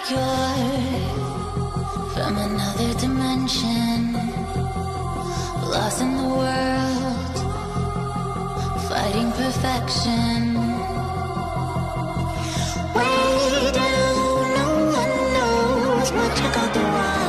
you're from another dimension, lost in the world, fighting perfection. Way down, no one knows what you got the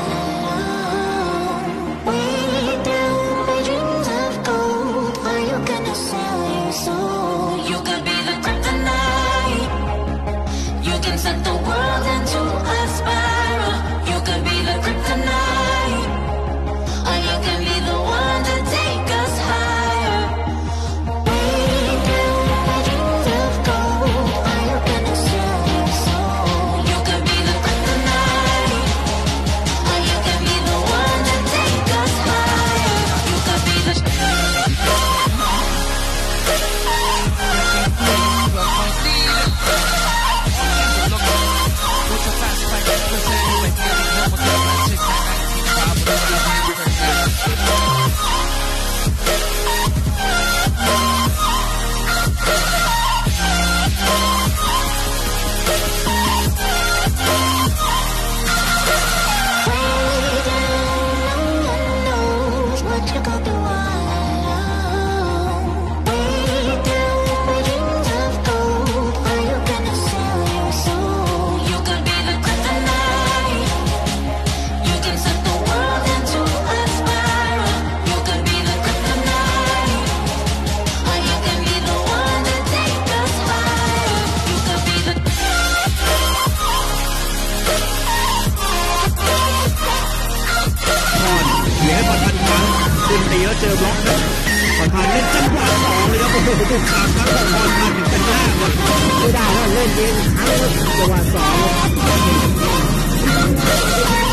wild. Way down, my dreams of gold. Are you gonna sell your soul? You could be the kryptonite. You can set the world into a spiral. You could be the kryptonite, or you can be the one to take us higher. Way down, my dreams of gold. Are you gonna sell your soul? You could be the kryptonite, or you can be the one to take us higher. You could be theตีแล้วเจอบล็อกครับผ่านเล่นจังหวะสองเลยครับโอ้โหถูกขาดครับผ่านถึงเป็นหน้าครับไม่ได้แล้วเล่นเองทั้งจังหวะสอง